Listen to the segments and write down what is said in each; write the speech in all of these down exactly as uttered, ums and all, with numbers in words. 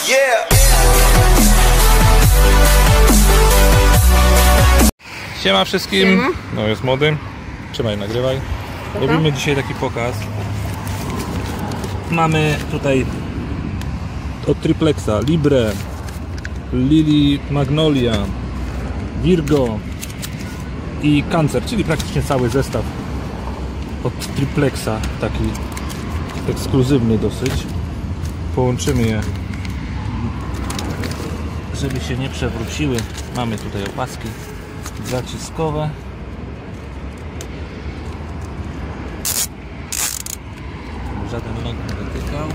Yeah. Siema wszystkim. Siema. No jest młody. Trzymaj, nagrywaj. Dobra. Robimy dzisiaj taki pokaz. Mamy tutaj od Triplexa Libre, Lili Magnolia, Virgo i Cancer, czyli praktycznie cały zestaw od Triplexa, taki ekskluzywny dosyć. Połączymy je, żeby się nie przewróciły. Mamy tutaj opaski zaciskowe. Żaden ląd nie dotykał.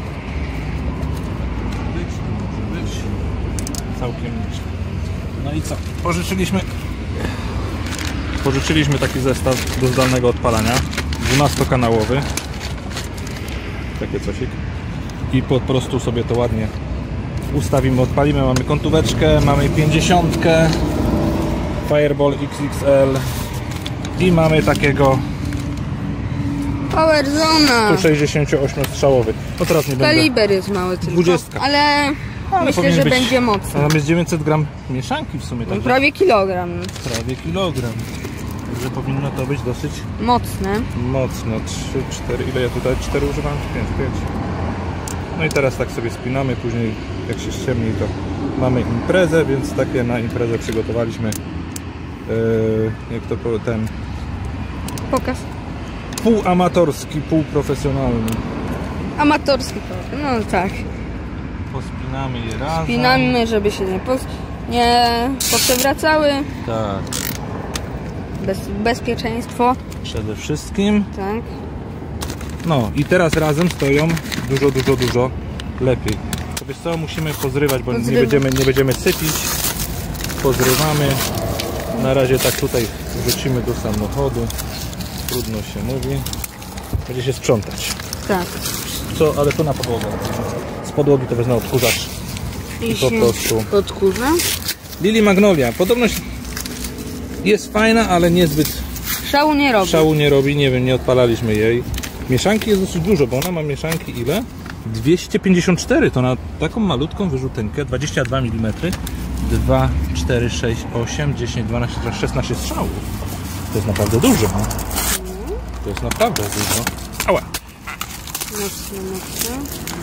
Być, może być. Całkiem nieźle. No i co? Pożyczyliśmy Pożyczyliśmy taki zestaw do zdalnego odpalania, dwunastokanałowy. Takie cosik. I po prostu sobie to ładnie ustawimy, odpalimy. Mamy kątóweczkę, mamy pięćdziesiątkę Fireball X X L i mamy takiego Power Zona. sto sześćdziesięcioosmiostrzałowy. No teraz nie będę. Kaliber jest mały tylko, dwudziestka. ale, Ale myślę, że być... będzie mocny. A tam jest dziewięćset gram mieszanki w sumie. No, prawie kilogram. Prawie kilogram. Także powinno to być dosyć Mocne. mocno. trzy, cztery, ile ja tutaj? cztery używam? pięć, pięć. No i teraz tak sobie spinamy, później jak się ściemni, to mamy imprezę, więc takie na imprezę przygotowaliśmy. Yy, jak to po- ten Pokaz. półamatorski, półprofesjonalny. Amatorski power. No tak. Pospinamy je razem. Spinamy, żeby się nie, pos... nie poprzewracały. Tak, Bez... Bezpieczeństwo. przede wszystkim. Tak. No i teraz razem stoją dużo, dużo, dużo lepiej. To wiesz co, musimy pozrywać, bo nie Pozrywać. będziemy, nie będziemy sypić. Pozrywamy. Na razie tak tutaj wrzucimy do samochodu. Trudno się mówi. Będzie się sprzątać. Tak. Co, ale to na podłogę. Z podłogi to wezmę odkurzacz. I, I po się prostu. odkurza. Lili Magnolia. Podobno jest fajna, ale niezbyt Szału nie robi. szału nie robi. Nie wiem, nie odpalaliśmy jej. Mieszanki jest dosyć dużo, bo ona ma mieszanki ile? dwieście pięćdziesiąt cztery, to na taką malutką wyrzutenkę, dwadzieścia dwa milimetry, dwa, cztery, sześć, osiem, dziesięć, dwanaście, szesnaście strzałów. To jest naprawdę dużo. No? To jest naprawdę dużo. Ała! Mocno, mocno.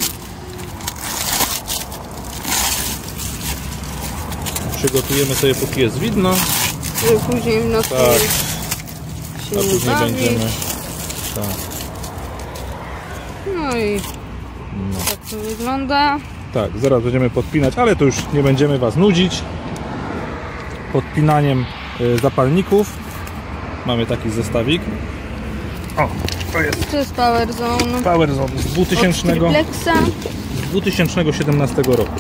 Przygotujemy sobie, póki jest widno. Żeby później w nocy Tak. się A nie później bawić. będziemy. Tak. No i No. tak to wygląda. Tak, zaraz będziemy podpinać, ale to już nie będziemy Was nudzić podpinaniem y, zapalników. Mamy taki zestawik. O, to jest To jest Power Zone. Power Zone z Od dwutysięcznego, Triplexa. z dwutysięcznego siedemnastego roku.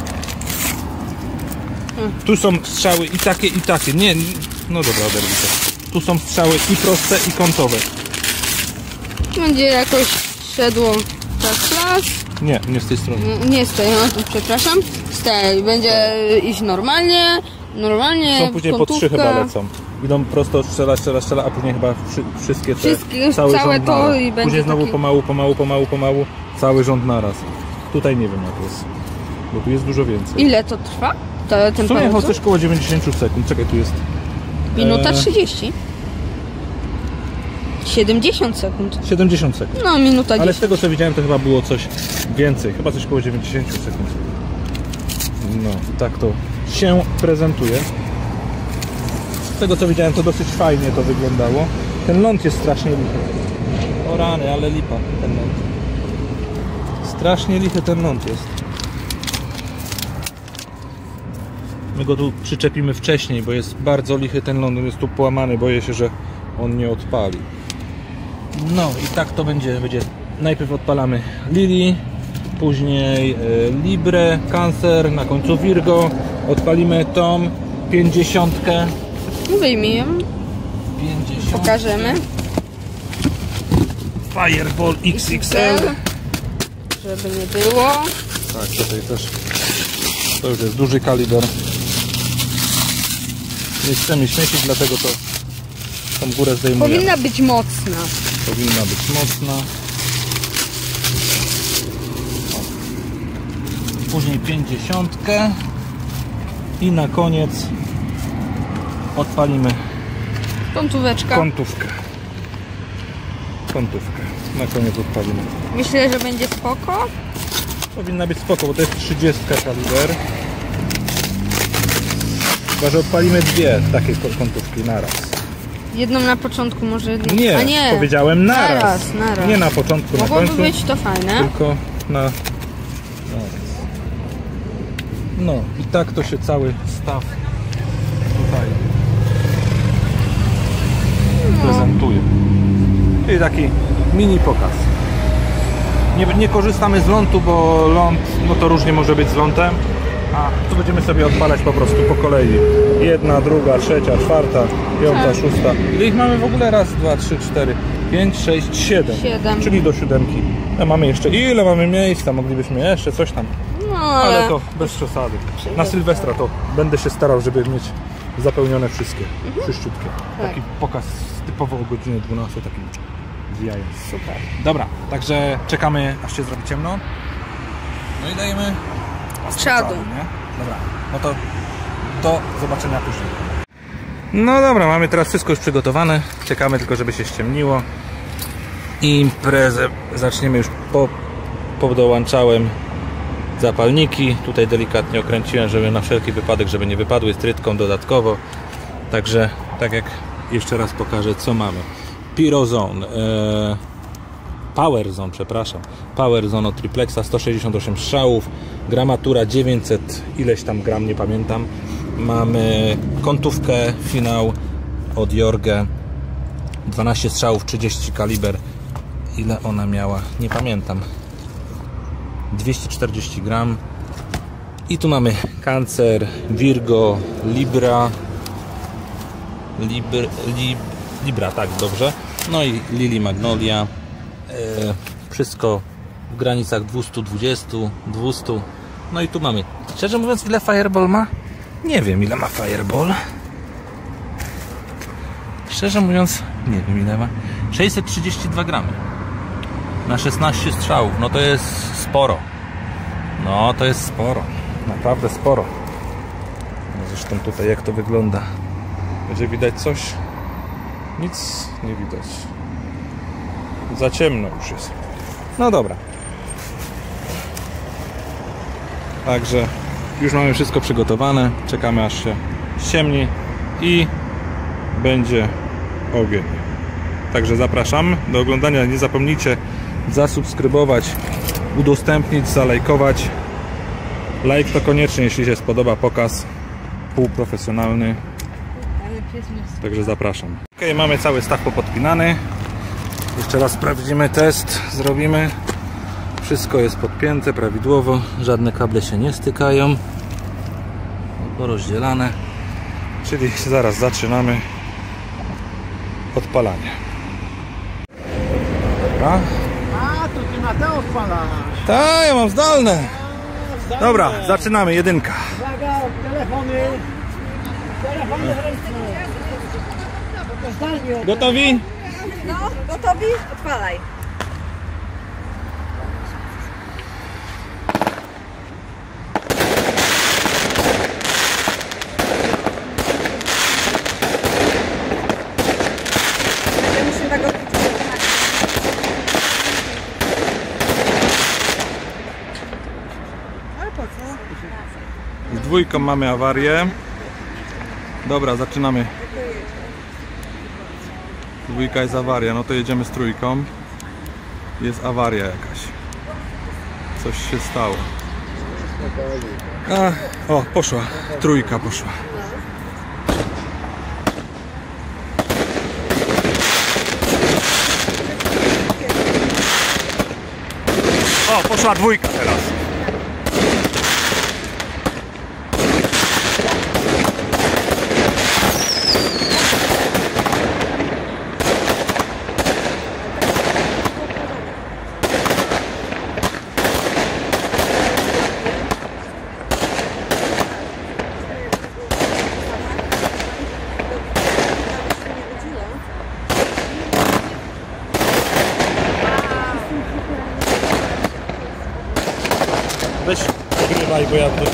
Hmm. Tu są strzały i takie, i takie. Nie, nie- no dobra, oderwij to. Tu są strzały i proste, i kątowe. Będzie jakoś szedło tak klas. Nie, nie z tej strony. Nie, nie z tej, no, tu przepraszam. Z tej. Będzie iść normalnie. Normalnie. Są później po trzy kątówka. chyba lecą. Idą prosto, strzela, strzela, strzela, a później chyba wszy, wszystkie te, Wszystkie- cały całe rząd to naraz. i będzie Później znowu taki- pomału, pomału, pomału, pomału, cały rząd naraz. Tutaj nie wiem jak jest, bo tu jest dużo więcej. Ile to trwa? To, ten W sumie Power chyba Zone? coś koło dziewięćdziesiąt sekund. Czekaj, tu jest. Minuta e, trzydzieści. siedemdziesiąt sekund. siedemdziesiąt sekund. No, minuta Ale z dziesięć. tego co widziałem, to chyba było coś więcej. Chyba coś koło dziewięćdziesiąt sekund. No, tak to się prezentuje. Z tego co widziałem, to dosyć fajnie to wyglądało. Ten ląd jest strasznie lichy. O rany, ale lipa ten ląd. Strasznie lichy ten ląd jest. My go tu przyczepimy wcześniej, bo jest bardzo lichy ten ląd. On jest tu połamany, boję się, że on nie odpali. No i tak to będzie. będzie. Najpierw odpalamy Lili, później e, Libre, Cancer, na końcu Virgo. Odpalimy tą pięćdziesiątkę. Wyjmij ją. pięćdziesiąt. Pokażemy. Fireball X X L. Żeby nie było. Tak, tutaj też. To już jest duży kaliber. Nie chcemy śmiecić, dlatego to tą górę zdejmujemy. Powinna być mocna. Powinna być mocna. O. później pięćdziesiątkę i na koniec odpalimy Kątóweczka. kątówkę. Kątówkę. Na koniec odpalimy. Myślę, że będzie spoko. Powinna być spoko, bo to jest trzydziestka kaliber. Chyba, że odpalimy dwie takie kątówki naraz. Jedną na początku może jedną. Nie, A nie. powiedziałem naraz. Naraz, naraz. Nie na początku, Mogłoby na końcu. być to fajne. Tylko na... naraz. No i tak to się cały staw tutaj prezentuje. Czyli taki mini pokaz. Nie, nie korzystamy z lądu, bo ląd, no to różnie może być z lądem. A tu będziemy sobie odpalać po prostu po kolei. Jedna, druga, trzecia, czwarta, piąta, Tak. szósta. Ile ich mamy w ogóle? Raz, dwa, trzy, cztery, pięć, sześć, siedem. Siedem. Czyli do siódemki. A mamy jeszcze ile mamy miejsca? Moglibyśmy jeszcze coś tam. No Ale ale... to bez przesady. Na Sylwestra to będę się starał, żeby mieć zapełnione wszystkie. Czyściutkie. Tak. Taki pokaz typowo o godzinie dwunastej, taki zwijając. Super. Dobra, także czekamy, aż się zrobi ciemno. No i dajemy Czadu. nie? Dobra, no to do zobaczenia później. No dobra, mamy teraz wszystko już przygotowane. Czekamy tylko, żeby się ściemniło. I imprezę zaczniemy już po, podołączałem zapalniki. Tutaj delikatnie okręciłem, żeby na wszelki wypadek, żeby nie wypadły trytką dodatkowo. Także tak jak jeszcze raz pokażę, co mamy. Pyrozone, e, Power Zone, przepraszam. Power Zone od Triplexa, sto sześćdziesiąt osiem strzałów, gramatura dziewięćset ileś tam gram, nie pamiętam. Mamy kątówkę finał od Jorge, dwanaście strzałów, trzydzieści kaliber. Ile ona miała? Nie pamiętam. dwieście czterdzieści gram. I tu mamy Cancer, Virgo, Libra, Libr, Lib, Libra, tak, dobrze. No i Lily Magnolia. E, wszystko w granicach dwieście dwadzieścia, dwieście. No i tu mamy. Szczerze mówiąc, ile Fireball ma? Nie wiem, ile ma Fireball. Szczerze mówiąc, nie wiem, ile ma. sześćset trzydzieści dwa gramy. Na szesnaście strzałów. No to jest sporo. No to jest sporo. Naprawdę sporo. No zresztą tutaj jak to wygląda. Będzie widać coś? Nic nie widać. Za ciemno już jest. No dobra. Także już mamy wszystko przygotowane. Czekamy aż się ściemni i będzie ogień. Także zapraszam do oglądania. Nie zapomnijcie zasubskrybować, udostępnić, zalajkować. Like to koniecznie, jeśli się spodoba pokaz półprofesjonalny. Także zapraszam. Ok, mamy cały staw popodpinany. Jeszcze raz sprawdzimy test, zrobimy. Wszystko jest podpięte prawidłowo, żadne kable się nie stykają. Porozdzielane. Czyli zaraz zaczynamy odpalanie. Dobra. A, to ty na te odpalasz. Tak, ja mam zdalne. Dobra, zaczynamy, jedynka. Uwaga, telefony. Telefony ręczne. To zdalnie. Gotowi? No, gotowi? Odpalaj. Będę musimy go wykonać. Ale po co? Z dwójką mamy awarię. Dobra, zaczynamy. Dwójka jest awaria, no to jedziemy z trójką. Jest awaria jakaś. Coś się stało. A, o, poszła. Trójka poszła. O, poszła dwójka teraz. Weź, bo ja do...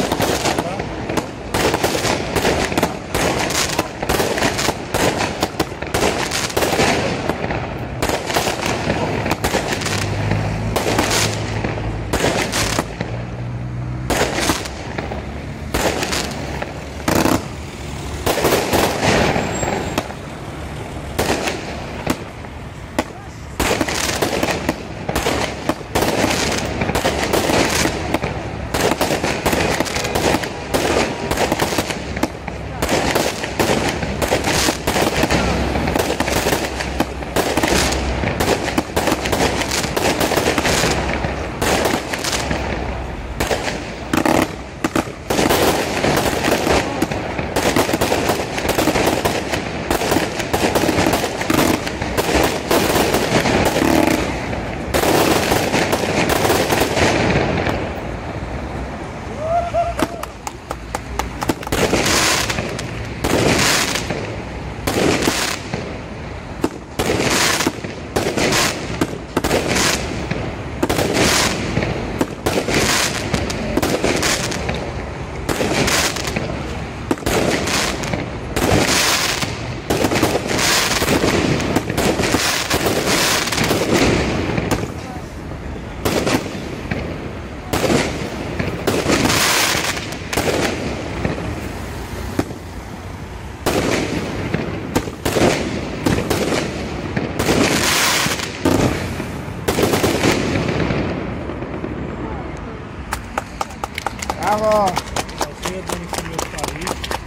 Brawo! Jeszcze jedno nie chcemy odpalić.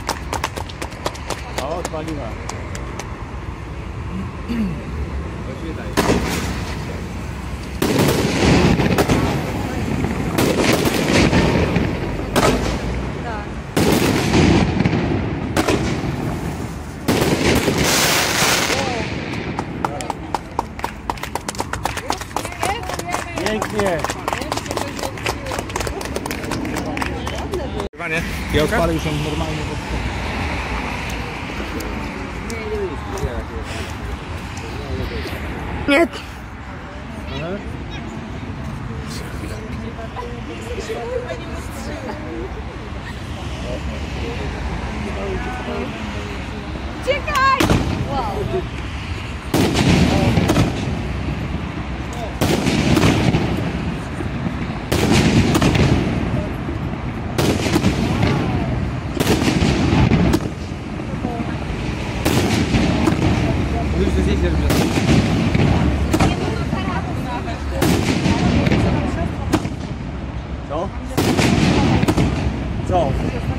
O, odpaliła. Pięknie. Ja odpalę już ją normalnie. Nie. Uciekaj! Co? Co?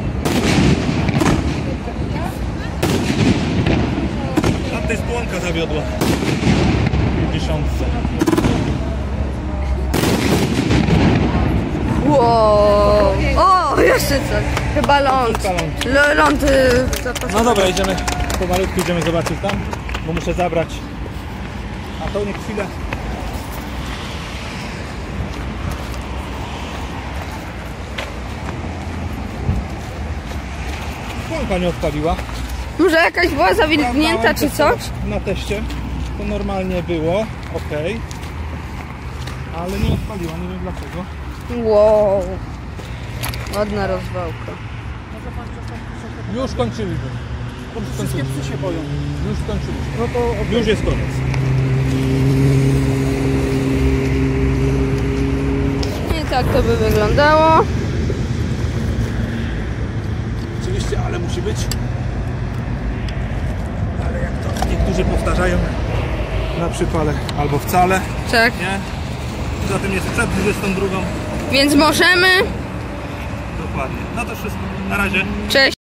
Tam tej spłonka zawiodła. W dziesiątce. Wow. O, jeszcze coś. Chyba ląd. L- ląd. y, No dobra, idziemy pomalutku, idziemy zobaczyć tam, bo muszę zabrać. A to nie chwilę. Spłonka nie odpaliła. Może jakaś była zawilgnięta czy coś? Na teście to normalnie było, ok, ale nie odpaliła, nie wiem dlaczego. Wow. Ładna rozwałka. Już kończyliśmy. Wszystkie psy się boją. Już skończyliśmy. No to już jest koniec. I tak to by wyglądało. Oczywiście, ale musi być. Ale jak to niektórzy powtarzają na przypale albo wcale, Tak. nie? Poza tym jest przed dwudziestą drugą. Więc możemy. Dokładnie. No to wszystko. Na razie. Cześć.